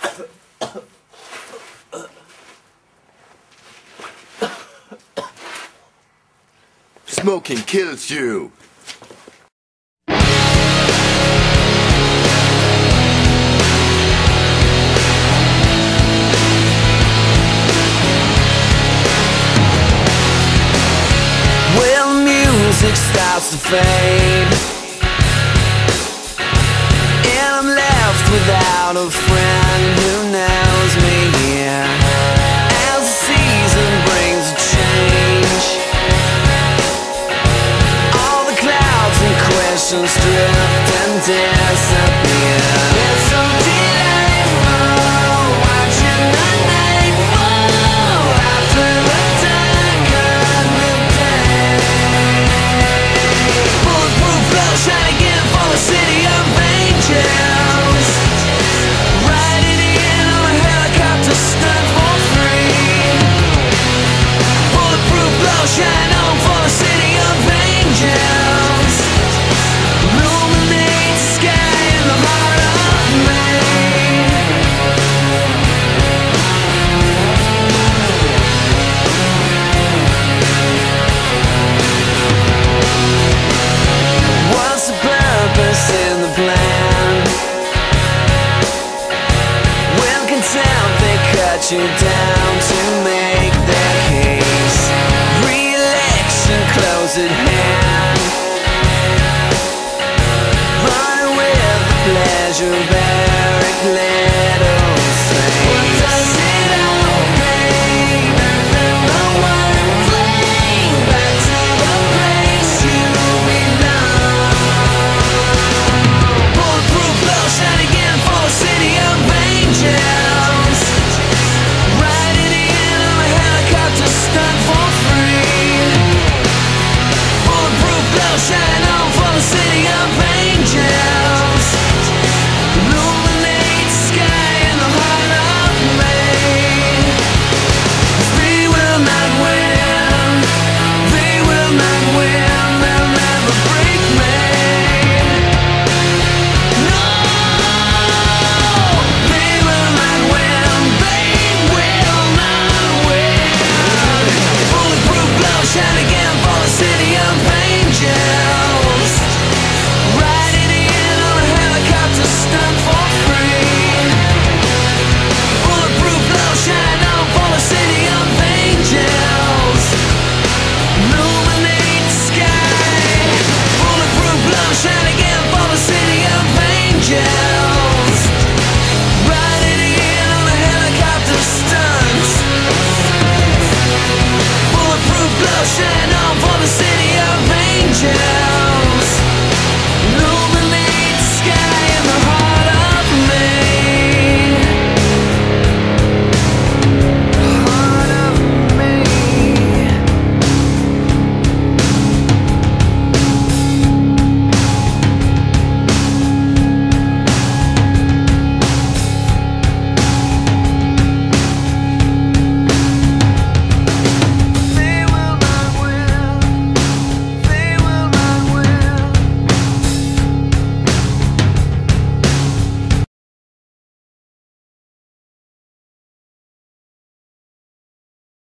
Smoking kills you. Well, music starts to fade, and I'm left without a friend who knows me here. As the season brings a change, all the clouds and questions drift and disappear. It's so delightful watching the night fall after the dark of the day. Bulletproof glow shining in for the city of angels, riding in on a helicopter stunt for free. Bulletproof glow shine on for the city of angels, illuminate the sky in the heart of May. What's the purpose in the plan? When contempt they cut you down to make their case. Re-election close at hand, running with the pleasure bag.